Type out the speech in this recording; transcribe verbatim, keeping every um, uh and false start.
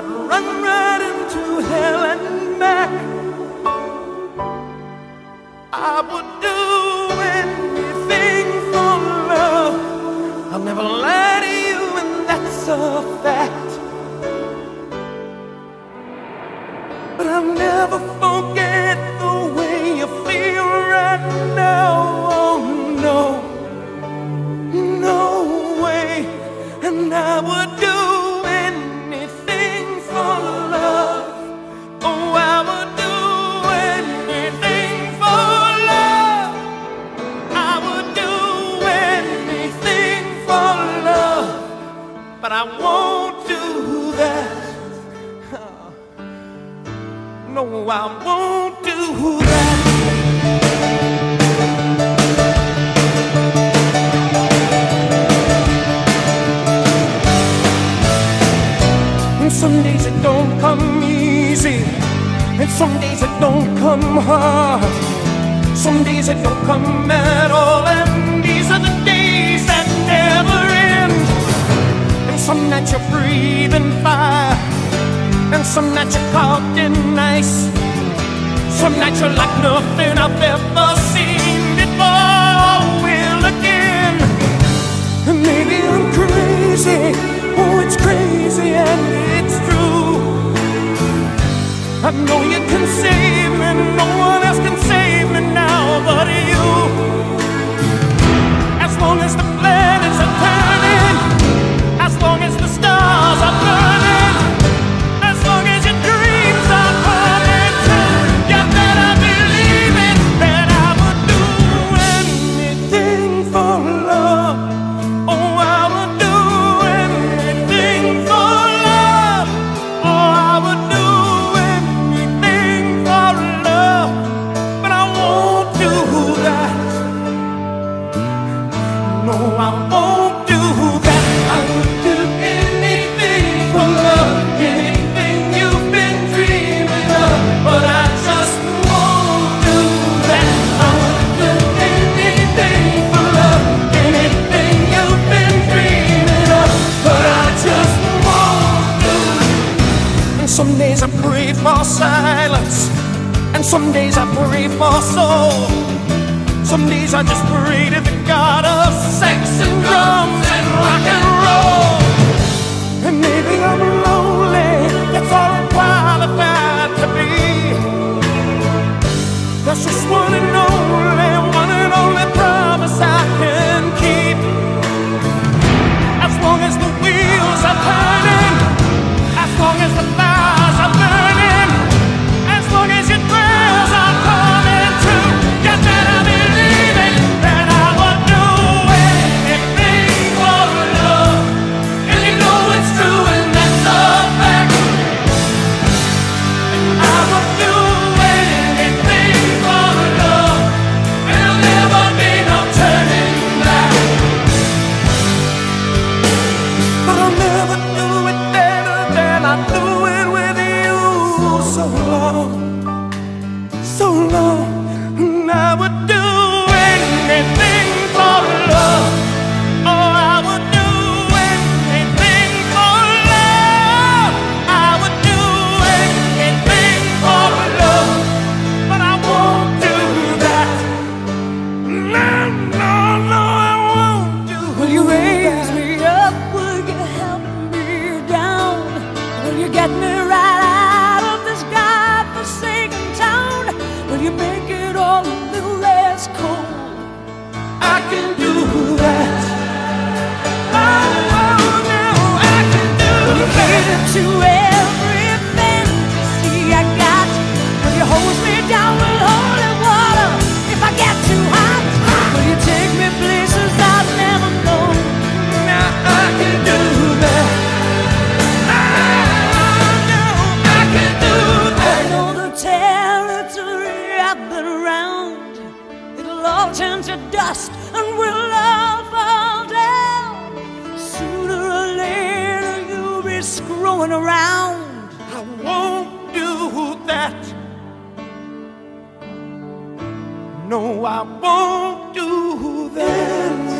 I'd run right into hell and back. I would do anything for love. I'll never lie to you, and that's a fact. But I'll never forget the way you feel right now. Oh no, no way. And I would do anything for love. Oh, I would do anything for love. I would do anything for love. But I won't do that. No, I won't do that. And some days it don't come easy, and some days it don't come hard. Some days it don't come at all, and these are the days that never end. And some nights you're breathing fire, and some nights you're caught in ice. Some nights you're like nothing I've ever seen before. Will again. And maybe I'm crazy. Oh, it's crazy and it's true. I know you can save me. No one else can save me now but you. As long as the planets are turning, as long as the stars are burning, as long as your dreams are coming true, you better believe it, that I would do anything for love. Oh, I would do anything for love. Oh, I would do anything for love. But I won't do that. No, I won't do that. I would do anything for love, anything you've been dreaming of, but I just won't do that. I would do anything for love, anything you've been dreaming of, but I just won't do it. And some days I pray for silence, and some days I pray for soul. Some days I just pray to the God of sex and drums and rock and roll. And maybe I'm lonely, that's all I'm qualified to be. That's just one and only, one and only promise I can keep. As long as the wheels are turning, as long as the fires are burning, as long as your prayers are coming true, you better believe it, that I would do anything for love. And you know it's true, and that's a fact. I would do anything for love, and there'll never be no turning back. But I'll never do it better than I do it with you. So long, so long, and I would do anything for love. Oh, I would do anything for love. I would do anything for love, but I won't do that. No, no, no, I won't do that. Will you raise me up? Will you help me down? Will you get me right out of this godforsaken town? Will you make it all a little less cold? I can do that. Oh, oh, no, I can do Will you that. cater to every fantasy I got? Will you hose me down with holy water if I get too hot? Will you take me places I've never known? Now I can do that. Oh, no, I can do I that. know the territory I've been around. It'll all turn to dust and we'll all fall down. Sooner or later you'll be screwing around. I won't do that. No, I won't do that.